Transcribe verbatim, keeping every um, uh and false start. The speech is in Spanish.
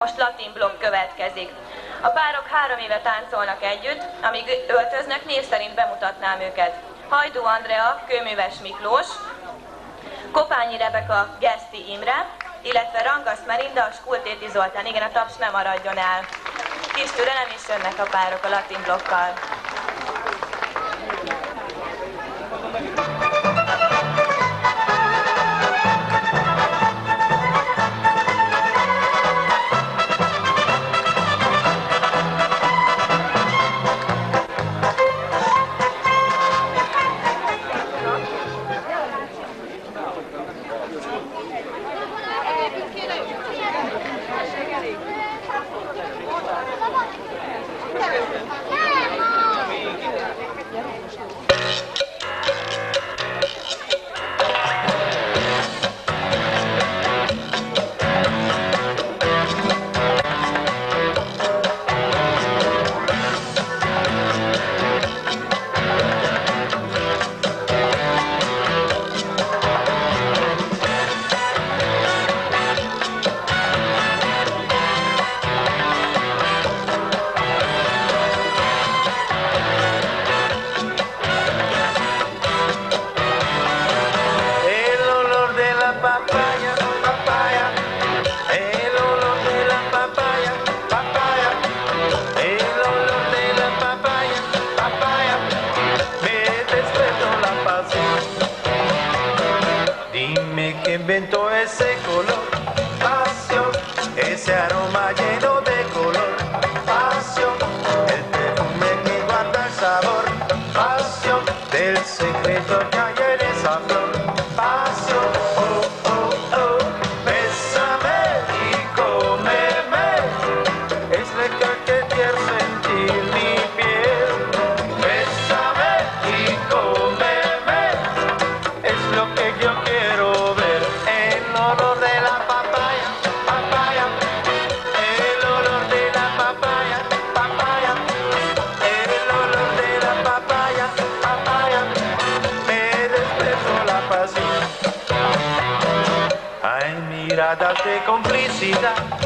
Most latin blokk következik. A párok három éve táncolnak együtt, amíg öltöznek, név szerint bemutatnám őket. Hajdú Andrea, Kőműves Miklós, Kopányi Rebeka, Geszti Imre, illetve Rangasz Merinda, Skultéti Zoltán. Igen, a taps nem maradjon el. Kis türelem, is jönnek a párok a latin blokkal. Inventó ese color, pasión, ese aroma lleno de color, pasión, el perfume que guarda el sabor, pasión, del secreto que hay en esa flor, pasión, oh, oh, oh, bésame y cómeme, es la que quiere sentir mi piel, bésame y cómeme, es lo que yo quiero ver. El olor de la papaya, papaya, el olor de la papaya, papaya, el olor de la papaya, papaya, me despertó la pasión. Hay miradas de complicidad.